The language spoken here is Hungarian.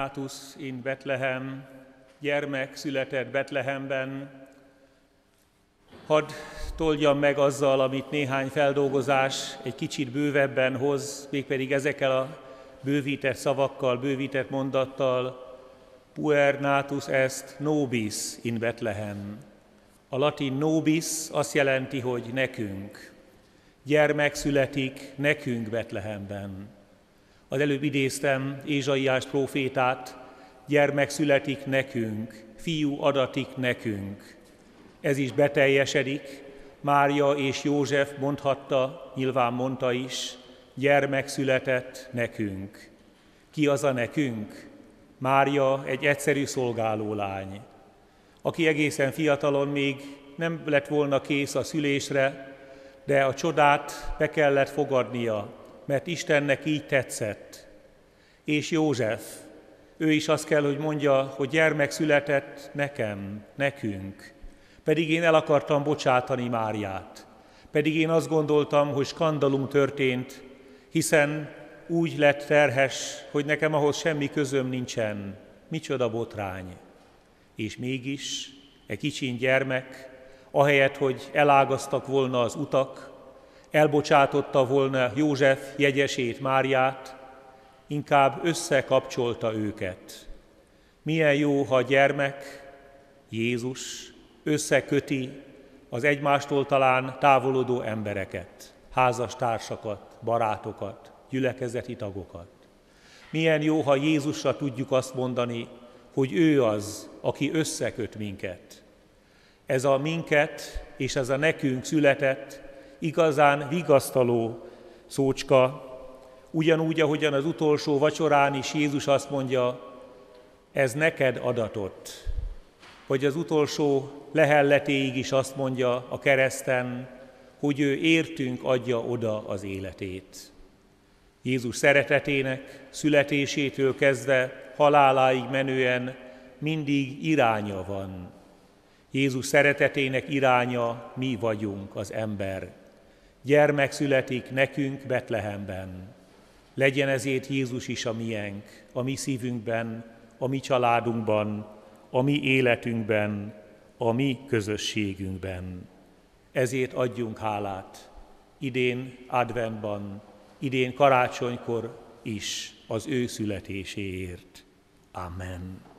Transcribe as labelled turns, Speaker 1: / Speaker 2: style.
Speaker 1: natus in Bethlehem, gyermek született Betlehemben. Hadd toljam meg azzal, amit néhány feldolgozás egy kicsit bővebben hoz, mégpedig ezekkel a bővített szavakkal, bővített mondattal, puer natus est nobis in Bethlehem. A latin nobis azt jelenti, hogy nekünk. Gyermek születik nekünk Betlehemben. Az előbb idéztem Ézsaiás prófétát, gyermek születik nekünk, fiú adatik nekünk. Ez is beteljesedik, Mária és József mondhatta, nyilván mondta is, gyermek született nekünk. Ki az a nekünk? Mária egy egyszerű szolgálólány, aki egészen fiatalon még nem lett volna kész a szülésre, de a csodát be kellett fogadnia, mert Istennek így tetszett. És József, ő is azt kell, hogy mondja, hogy gyermek született nekem, nekünk. Pedig én el akartam bocsátani Máriát. Pedig én azt gondoltam, hogy skandalum történt, hiszen úgy lett terhes, hogy nekem ahhoz semmi közöm nincsen. Micsoda botrány. És mégis egy kicsin gyermek, ahelyett, hogy elágaztak volna az utak, elbocsátotta volna József jegyesét, Máriát, inkább összekapcsolta őket. Milyen jó, ha gyermek, Jézus összeköti az egymástól talán távolodó embereket, házastársakat, barátokat, gyülekezeti tagokat. Milyen jó, ha Jézusra tudjuk azt mondani, hogy ő az, aki összeköt minket. Ez a minket és ez a nekünk született igazán vigasztaló szócska, ugyanúgy, ahogyan az utolsó vacsorán is Jézus azt mondja, ez neked adatott. Vagy az utolsó lehelletéig is azt mondja a kereszten, hogy ő értünk adja oda az életét. Jézus szeretetének születésétől kezdve haláláig menően mindig iránya van. Jézus szeretetének iránya mi vagyunk, az ember. Gyermek születik nekünk Betlehemben. Legyen ezért Jézus is a miénk, a mi szívünkben, a mi családunkban, a mi életünkben, a mi közösségünkben. Ezért adjunk hálát idén adventban, idén karácsonykor is az ő születéséért. Amen.